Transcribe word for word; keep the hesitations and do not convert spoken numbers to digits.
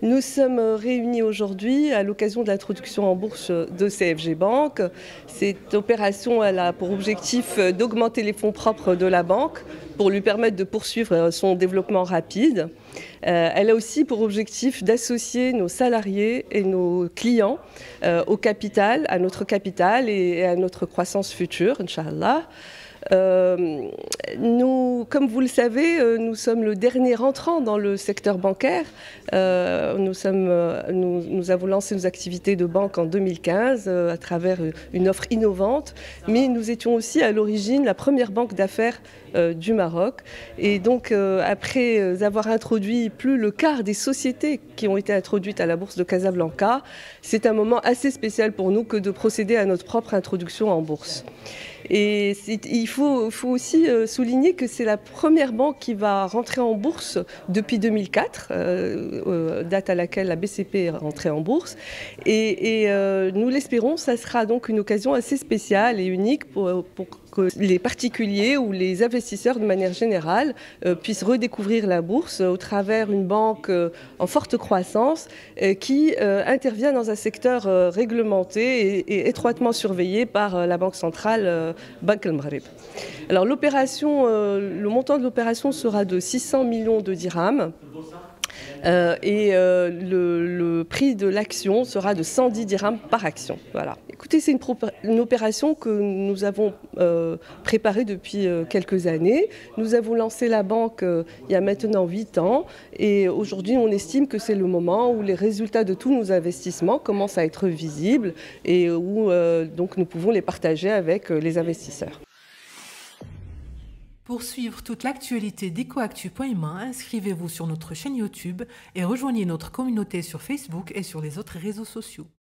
Nous sommes réunis aujourd'hui à l'occasion de l'introduction en bourse de C F G Bank. Cette opération elle a pour objectif d'augmenter les fonds propres de la banque pour lui permettre de poursuivre son développement rapide. Euh, elle a aussi pour objectif d'associer nos salariés et nos clients euh, au capital, à notre capital et à notre croissance future, Inch'Allah. Euh, nous, comme vous le savez, euh, nous sommes le dernier entrant dans le secteur bancaire. Euh, nous, sommes, euh, nous, nous avons lancé nos activités de banque en deux mille quinze euh, à travers une offre innovante, mais nous étions aussi à l'origine la première banque d'affaires euh, du Maroc. Et donc, euh, après avoir introduit plus le quart des sociétés qui ont été introduites à la bourse de Casablanca, c'est un moment assez spécial pour nous que de procéder à notre propre introduction en bourse. Et il faut, faut aussi souligner que c'est la première banque qui va rentrer en bourse depuis deux mille quatre, euh, date à laquelle la B C P est rentrée en bourse. Et, et euh, nous l'espérons, ça sera donc une occasion assez spéciale et unique pour, pour que les particuliers ou les investisseurs de manière générale euh, puissent redécouvrir la bourse au travers d'une banque euh, en forte croissance euh, qui euh, intervient dans un secteur euh, réglementé et, et étroitement surveillé par euh, la Banque centrale euh, Banque El Maghreb. Alors l'opération, euh, le montant de l'opération sera de six cents millions de dirhams. Euh, et euh, le, le prix de l'action sera de cent dix dirhams par action. Voilà. Écoutez, c'est une, une opération que nous avons euh, préparée depuis euh, quelques années. Nous avons lancé la banque euh, il y a maintenant huit ans et aujourd'hui on estime que c'est le moment où les résultats de tous nos investissements commencent à être visibles et où euh, donc nous pouvons les partager avec euh, les investisseurs. Pour suivre toute l'actualité d'Ecoactu point M A, inscrivez-vous sur notre chaîne YouTube et rejoignez notre communauté sur Facebook et sur les autres réseaux sociaux.